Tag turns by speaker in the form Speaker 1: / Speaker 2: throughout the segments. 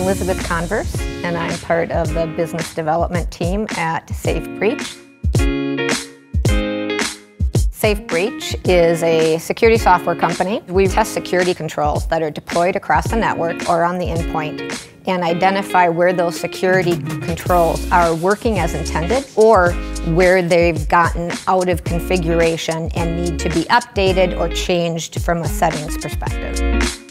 Speaker 1: Elizabeth Converse, and I'm part of the business development team at SafeBreach. SafeBreach is a security software company. We test security controls that are deployed across the network or on the endpoint and identify where those security controls are working as intended or where they've gotten out of configuration and need to be updated or changed from a settings perspective.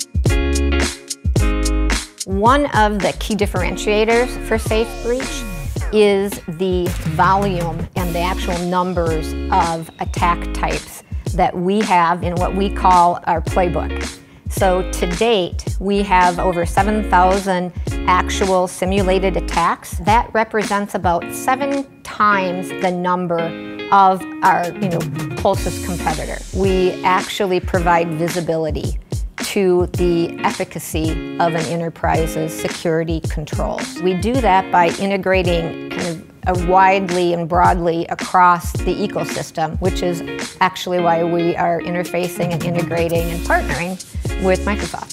Speaker 1: One of the key differentiators for SafeBreach is the volume and the actual numbers of attack types that we have in what we call our playbook. So to date, we have over 7,000 actual simulated attacks. That represents about 7 times the number of our closest competitor. We actually provide visibility to the efficacy of an enterprise's security controls. We do that by integrating widely and broadly across the ecosystem, which is actually why we are interfacing and integrating and partnering with Microsoft.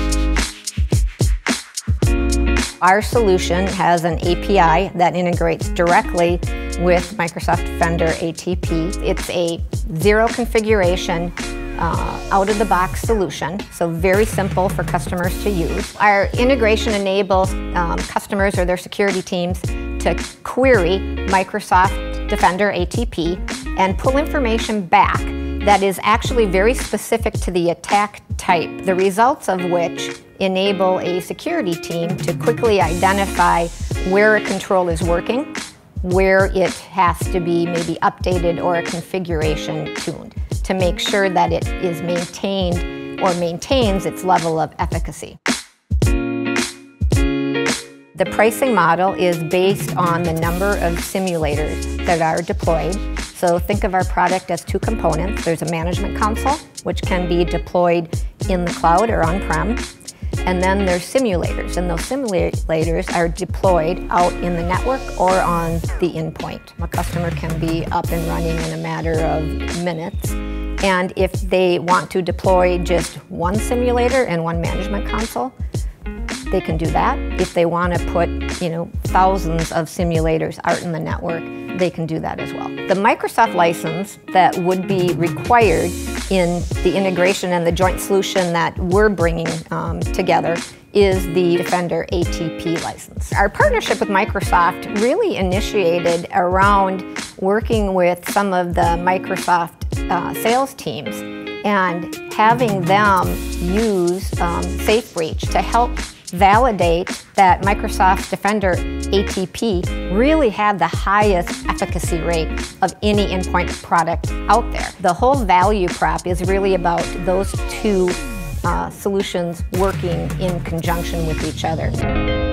Speaker 1: Our solution has an API that integrates directly with Microsoft Defender ATP. It's a zero configuration, out-of-the-box solution, so very simple for customers to use. Our integration enables customers or their security teams to query Microsoft Defender ATP and pull information back that is actually very specific to the attack type, the results of which enable a security team to quickly identify where a control is working, where it has to be maybe updated or a configuration tuned, to make sure that it is maintained or maintains its level of efficacy. The pricing model is based on the number of simulators that are deployed. So think of our product as 2 components. There's a management console, which can be deployed in the cloud or on-prem. And then there's simulators, and those simulators are deployed out in the network or on the endpoint. A customer can be up and running in a matter of minutes. And if they want to deploy just one simulator and one management console, they can do that. If they want to put, thousands of simulators out in the network, they can do that as well. The Microsoft license that would be required in the integration and the joint solution that we're bringing together is the Defender ATP license. Our partnership with Microsoft really initiated around working with some of the Microsoft sales teams and having them use SafeBreach to help validate that Microsoft Defender ATP really had the highest efficacy rate of any endpoint product out there. The whole value prop is really about those 2 solutions working in conjunction with each other.